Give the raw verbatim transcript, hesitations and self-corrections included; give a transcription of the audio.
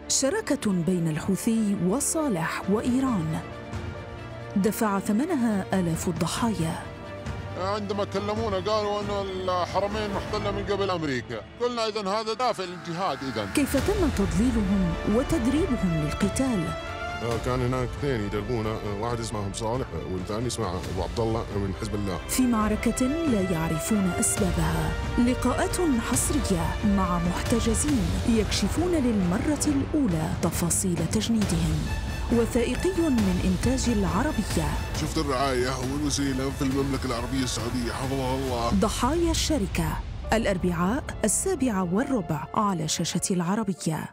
شراكة بين الحوثي وصالح وإيران دفع ثمنها آلاف الضحايا. عندما كلمونا قالوا أن الحرمين محتلة من قبل أمريكا، قلنا إذن هذا دافع للجهاد. إذن كيف تم تضليلهم وتدريبهم للقتال؟ كان هناك اثنين يدربونا، واحد اسمه صالح والثاني اسمه ابو عبد الله من حزب الله، في معركة لا يعرفون أسبابها. لقاءات حصرية مع محتجزين يكشفون للمرة الأولى تفاصيل تجنيدهم. وثائقي من إنتاج العربية. شفت الرعاية والوسيلة في المملكة العربية السعودية حفظها الله. ضحايا الشركة، الأربعاء السابعة والربع على شاشة العربية.